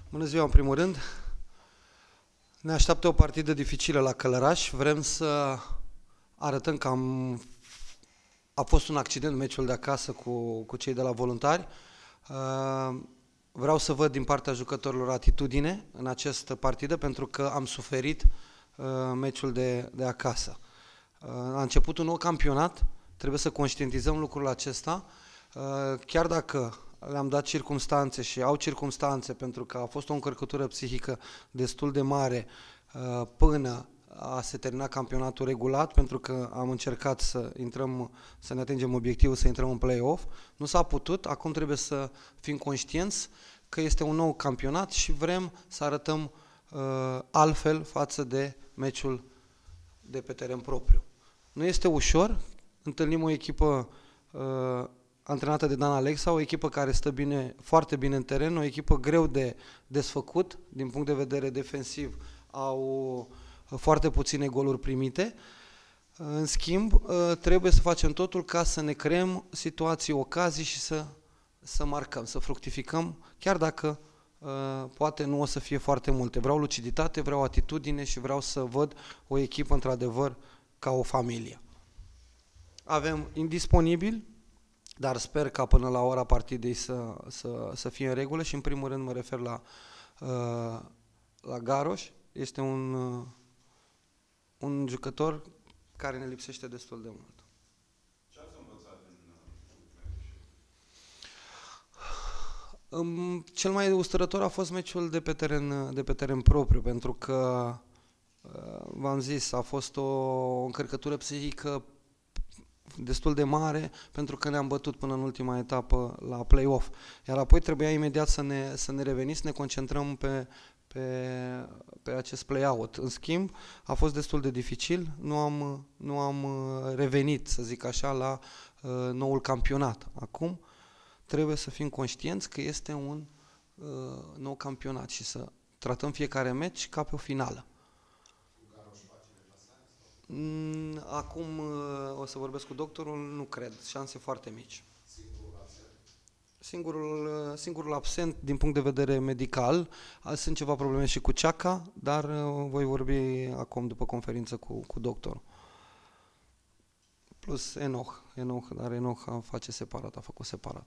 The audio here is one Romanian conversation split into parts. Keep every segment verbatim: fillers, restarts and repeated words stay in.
Bună ziua, în primul rând. Ne așteaptă o partidă dificilă la Călăraș. Vrem să arătăm că am, a fost un accident meciul de acasă cu, cu cei de la Voluntari. Vreau să văd din partea jucătorilor atitudine în această partidă, pentru că am suferit meciul de, de acasă. A început un nou campionat, trebuie să conștientizăm lucrul acesta, chiar dacă le-am dat circumstanțe și au circumstanțe, pentru că a fost o încărcătură psihică destul de mare până a se termina campionatul regulat, pentru că am încercat să intrăm, să ne atingem obiectivul, să intrăm în play-off. Nu s-a putut, acum trebuie să fim conștienți că este un nou campionat și vrem să arătăm uh, altfel față de meciul de pe teren propriu. Nu este ușor, întâlnim o echipă uh, antrenată de Dan Alexa, o echipă care stă bine, foarte bine în teren, o echipă greu de desfăcut, din punct de vedere defensiv, au foarte puține goluri primite. În schimb, trebuie să facem totul ca să ne creăm situații, ocazii și să, să marcăm, să fructificăm, chiar dacă poate nu o să fie foarte multe. Vreau luciditate, vreau atitudine și vreau să văd o echipă într-adevăr ca o familie. Avem indisponibil, dar sper ca până la ora partidei să, să, să fie în regulă și în primul rând mă refer la, la Garoș. Este un, un jucător care ne lipsește destul de mult. Ce ați învățat din ultimele ieșiri? Cel mai usturător a fost meciul de pe teren, de pe teren propriu, pentru că, v-am zis, a fost o încărcătură psihică destul de mare, pentru că ne-am bătut până în ultima etapă la play-off. Iar apoi trebuia imediat să ne, să ne revenim, să ne concentrăm pe, pe, pe acest play-out. În schimb, a fost destul de dificil, nu am, nu am revenit, să zic așa, la uh, noul campionat. Acum trebuie să fim conștienți că este un uh, nou campionat și să tratăm fiecare meci ca pe o finală. Acum o să vorbesc cu doctorul, nu cred, șanse foarte mici. Singurul, singurul absent din punct de vedere medical, sunt ceva probleme și cu Ceaca, dar voi vorbi acum după conferință cu, cu doctorul. Plus Enoch, Enoch, dar Enoch a face separat, a făcut separat.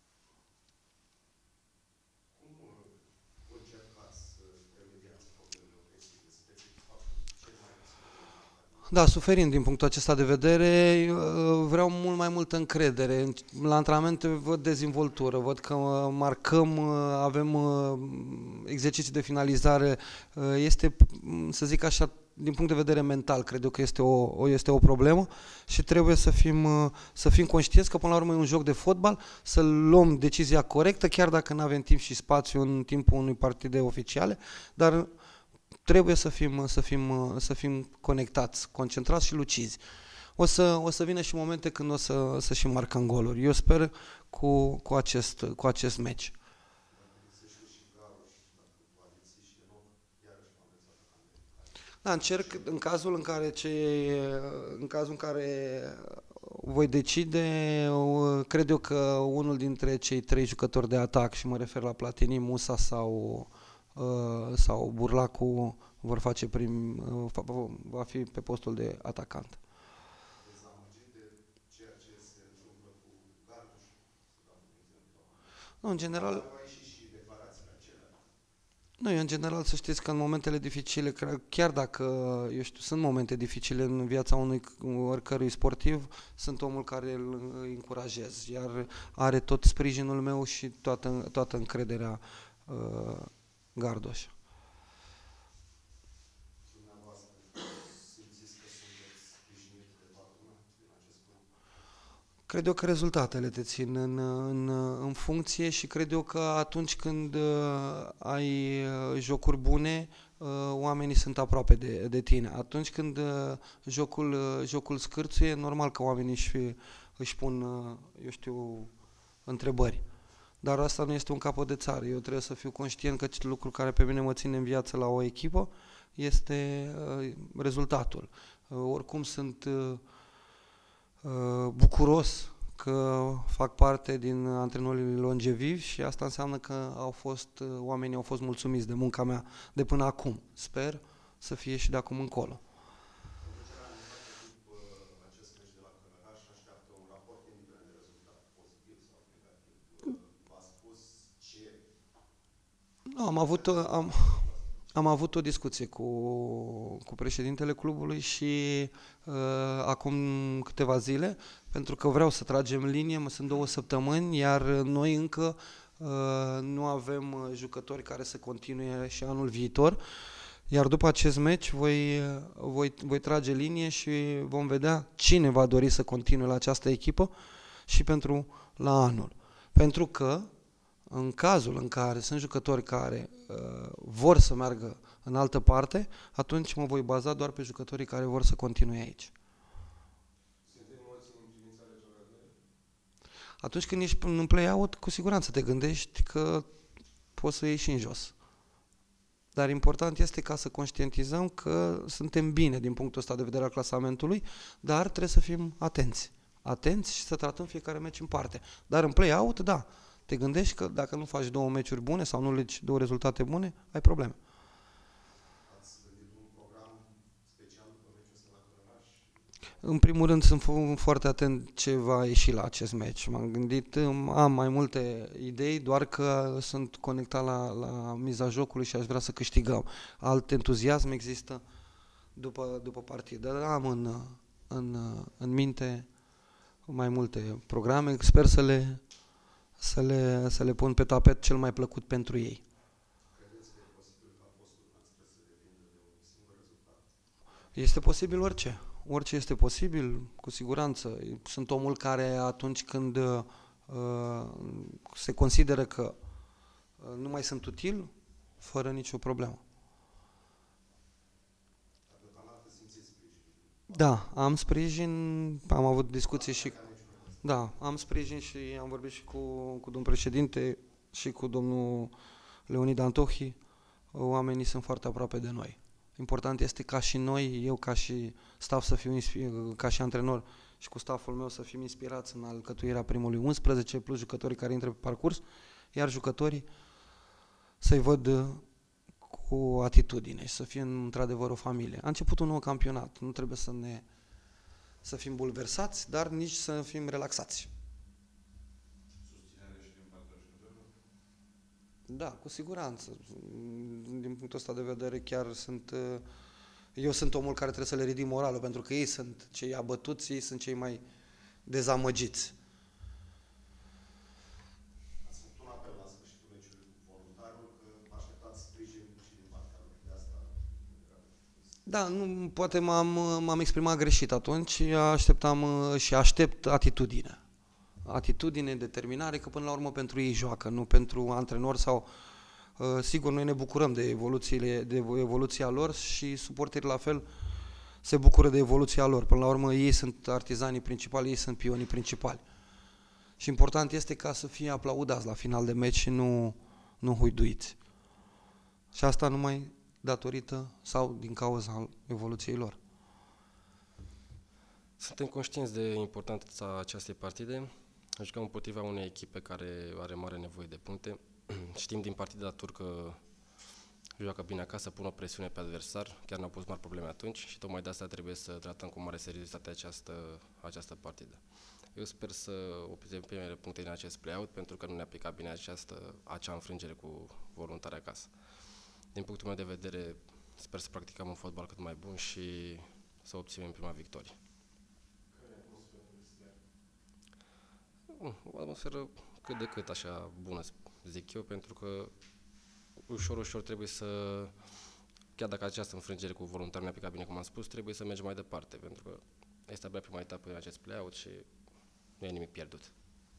Da, suferind din punctul acesta de vedere, vreau mult mai multă încredere. La antrenamente văd dezvoltură, văd că marcăm, avem exerciții de finalizare. Este, să zic așa, din punct de vedere mental, cred eu că este o, este o problemă și trebuie să fim, să fim conștienți că până la urmă e un joc de fotbal, să luăm decizia corectă, chiar dacă nu avem timp și spațiu în timpul unui partide oficiale, dar trebuie să fim, să fim, să fim conectați, concentrați și lucizi. O să, o să vină și momente când o să, să și marcăm goluri. Eu sper cu, cu, acest, cu acest meci. Da, încerc în cazul în care ce, în cazul în care voi decide, cred eu că unul dintre cei trei jucători de atac, și mă refer la Platini, Musa sau sau Burlacu, vor face prim, va fi pe postul de atacant. Nu, în general, nu, în general să știți că în momentele dificile, chiar dacă, eu știu, sunt momente dificile în viața unui oricărui sportiv, sunt omul care îl încurajez, iar are tot sprijinul meu și toată, toată încrederea uh, Gardoș. Cred eu că rezultatele te țin în, în, în funcție și cred eu că atunci când uh, ai jocuri bune, uh, oamenii sunt aproape de, de tine. Atunci când uh, jocul, uh, jocul scârțuie, normal că oamenii își, își pun, uh, eu știu, întrebări. Dar asta nu este un capăt de țară. Eu trebuie să fiu conștient că lucrul care pe mine mă ține în viață la o echipă este uh, rezultatul. Uh, oricum sunt uh, uh, bucuros că fac parte din antrenorii longevivi și asta înseamnă că au fost, oamenii au fost mulțumiți de munca mea de până acum. Sper să fie și de acum încolo. Conducerea anunțată după acest meci de la Călăraș așteaptă un raport indiferent de rezultat, pozitiv sau negativ. V-a spus ce... Nu, am avut, am, am avut o discuție cu, cu președintele clubului și uh, acum câteva zile, pentru că vreau să tragem linie, mă sunt două săptămâni, iar noi încă uh, nu avem uh, jucători care să continue și anul viitor, iar după acest meci voi, voi, voi trage linie și vom vedea cine va dori să continue la această echipă și pentru la anul. Pentru că în cazul în care sunt jucători care uh, vor să meargă în altă parte, atunci mă voi baza doar pe jucătorii care vor să continue aici. Sunt emoții în privința retrogradării? Atunci când ești în play-out, cu siguranță te gândești că poți să iei și în jos. Dar important este ca să conștientizăm că suntem bine din punctul ăsta de vedere al clasamentului, dar trebuie să fim atenți. Atenți și să tratăm fiecare meci în parte. Dar în play-out, da, te gândești că dacă nu faci două meciuri bune sau nu legi două rezultate bune, ai probleme. Ați gândit un program special după meciul ăsta la Călăraș? În primul rând sunt fo- foarte atent ce va ieși la acest meci. M-am gândit, am mai multe idei, doar că sunt conectat la, la miza jocului și aș vrea să câștigăm. Alt entuziasm există după, după partidă. Dar am în, în, în minte mai multe programe. Sper să le, să, le, să le pun pe tapet cel mai plăcut pentru ei. Credeți că e posibil ca postul noastră să depindă de un singur rezultat? Este posibil orice. Orice este posibil, cu siguranță. Sunt omul care atunci când uh, se consideră că uh, nu mai sunt util, fără nicio problemă. Dar deocamdată simțiți sprijin. Da, am sprijin, am avut discuții și... Da, am sprijin și am vorbit și cu, cu domnul președinte și cu domnul Leonid Antohi. Oamenii sunt foarte aproape de noi. Important este ca și noi, eu ca și staff să fiu, ca și antrenor și cu stafful meu să fim inspirați în alcătuirea primului unsprezece plus jucătorii care intră pe parcurs, iar jucătorii să-i văd cu atitudine și să fie într-adevăr o familie. A început un nou campionat, nu trebuie să ne să fim bulversați, dar nici să fim relaxați. Susținere și din partea jucătorilor? Da, cu siguranță. Din punctul ăsta de vedere chiar sunt... Eu sunt omul care trebuie să le ridic moralul, pentru că ei sunt cei abătuți, ei sunt cei mai dezamăgiți. Ați făcut un apel la sfârșitul meciului cu voluntarul că așteptați sprijin și din partea lor. De asta... Da, nu, poate m-am, m-am exprimat greșit atunci, așteptam și aștept atitudine. Atitudine, determinare, că până la urmă pentru ei joacă, nu pentru antrenori sau... Sigur, noi ne bucurăm de, evoluțiile, de evoluția lor și suporterii la fel se bucură de evoluția lor. Până la urmă ei sunt artizanii principali, ei sunt pionii principali. Și important este ca să fie aplaudați la final de meci și nu, nu huiduiți. Și asta numai datorită sau din cauza evoluției lor. Suntem conștienți de importanța acestei partide. Jucăm împotriva unei echipe care are mare nevoie de puncte. Știm din partida turcă joacă bine acasă, pun o presiune pe adversar, chiar ne-au pus mari probleme atunci și tocmai de asta trebuie să tratăm cu mare seriozitate această, această partidă. Eu sper să obținem primele puncte din acest play-out pentru că nu ne-a aplicat bine această, acea înfrângere cu voluntari acasă. Din punctul meu de vedere, sper să practicăm un fotbal cât mai bun și să obținem prima victorie. O atmosferă cât de cât așa bună, zic eu, pentru că ușor, ușor trebuie să, chiar dacă această înfrângere cu voluntari ne-a aplicat bine, cum am spus, trebuie să mergem mai departe, pentru că este abia prima etapă în acest play-out și nu e nimic pierdut.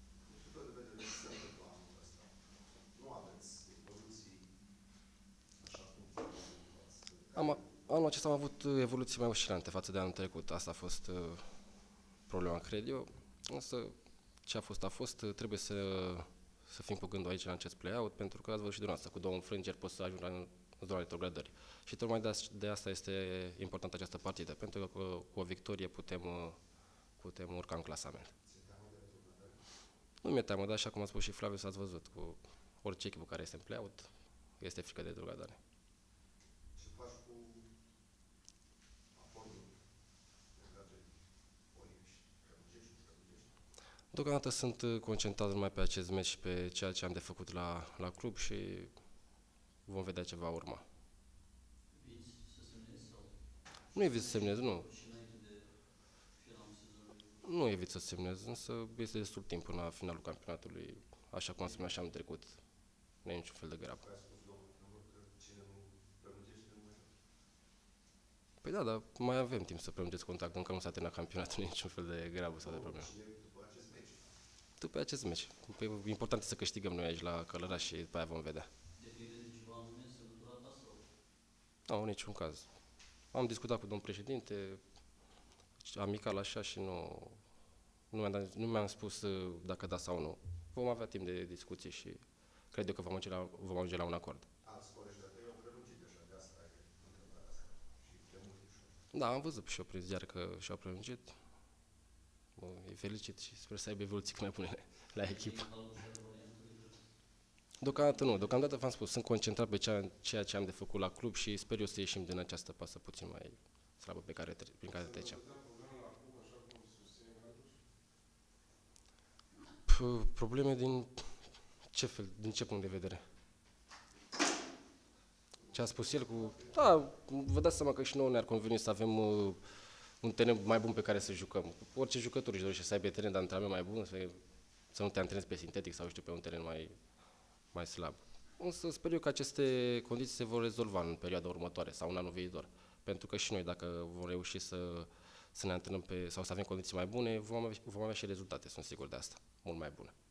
Am, anul acesta am avut evoluții mai oscilante față de anul trecut. Asta a fost uh, problema, cred eu. Însă, ce a fost, a fost. Trebuie să, să fim cu gândul aici în acest play-out, pentru că ați văzut și dumneavoastră, cu două înfrângeri poți să ajungi în zona retrogradării. Și tocmai de, de asta este importantă această partidă, pentru că cu, cu o victorie putem, uh, putem urca în clasament. Nu mi-e teamă, dar așa cum a spus și Flaviu, s-ați văzut, cu orice echipă care este în play-out, este frică de Drăgadane. Ce faci cu acordul legat de Olimpii? Prelungești, nu prelungești? Deocamdată sunt uh, concentrat numai pe acest meci și pe ceea ce am de făcut la, la club și vom vedea ce va urma. Eviți să semnezi sau Nu evit să semnez, nu. și înainte de finalul sezonului? Nu evit să semnez, însă este destul timp până la finalul campionatului, așa cum am spus și am trecut. Nu e niciun fel de grabă. Că ai spus domnul primar că cine nu prelungește nu mai joacă. Păi da, dar mai avem timp să prelungesc contractul, încă nu s-a terminat campionatul, nu e niciun fel de grabă sau de problemă. Cine după acest meci? După acest meci, păi, important e să câștigăm noi aici la Călăraș și după aia vom vedea. Depinde de ceva anume, semnătura ta sau? Nu, în niciun caz. Am discutat cu domnul președinte, amical așa și nu, nu, mi-am, dat- nu mi-am spus uh, dacă da sau nu. Vom avea timp de discuții și cred eu că vom ajunge la, vom ajunge la un acord. Alți colegi de tăi au prelungit deja, de asta e întrebarea asta. Și de mult ușor. Da, am văzut și eu prin ziar că și-au prelungit. Mă, îi felicit și sper să aibă evoluții cât mai bune la echipă. Deocamdată nu, deocamdată v-am spus, sunt concentrat pe ceea, ceea ce am de făcut la club și sper eu să ieșim din această pasă puțin mai slabă pe care, tre- prin care trecem. P- Probleme din ce fel, din ce punct de vedere? Ce a spus el cu... Da, vă dați seama că și nouă ne-ar conveni să avem uh, un teren mai bun pe care să jucăm. Orice jucător își dorește să aibă teren de antrenament mai bun, să, să nu te antrenezi pe sintetic sau știu pe un teren mai, mai slab. Însă sper eu că aceste condiții se vor rezolva în perioada următoare sau în anul viitor. Pentru că și noi, dacă vom reuși să, să ne antrenăm pe, sau să avem condiții mai bune, vom avea, vom avea și rezultate, sunt sigur de asta, mult mai bune.